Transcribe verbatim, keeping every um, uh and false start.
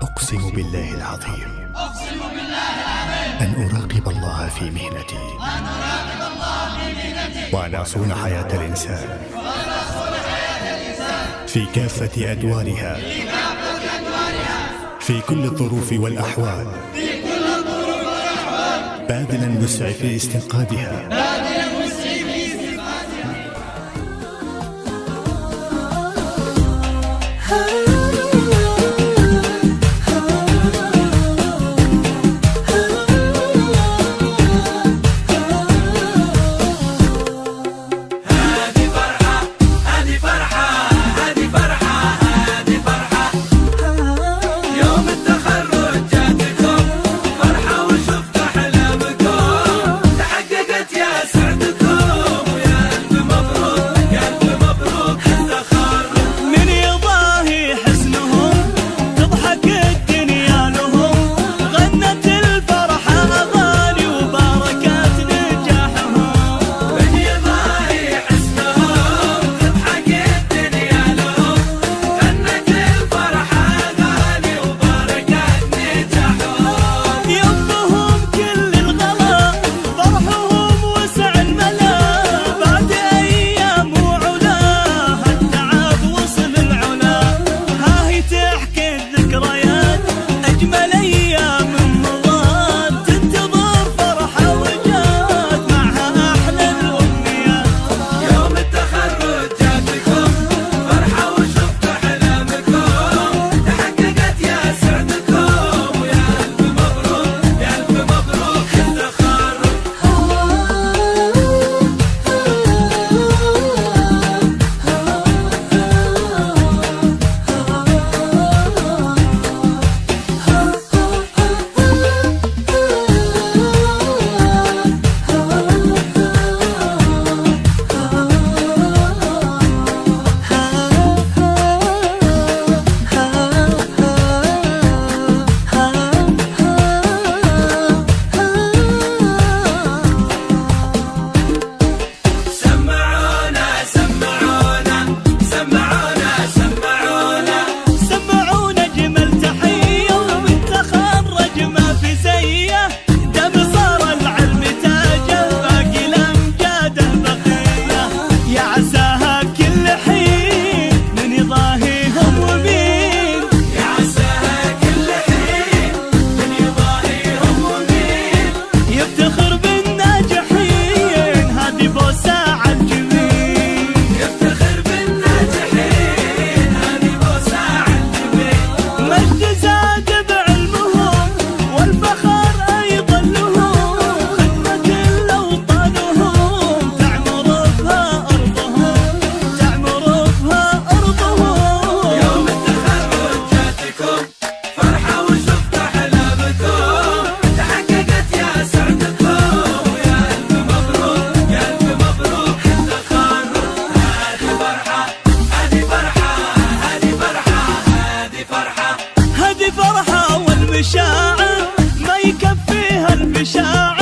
أقسم بالله العظيم أقسم بالله العظيم أن أراقب الله في مهنتي أن أراقب الله في مهنتي وأن أصون حياة الإنسان وأن أصون حياة الإنسان في كافة أدوارها في كافة أدوارها في كل الظروف والأحوال في كل الظروف والأحوال باذلا وسعي في استنقاذها باذلا وسعي في استنقاذها. فرحة والمشاعر ما يكفيها المشاعر.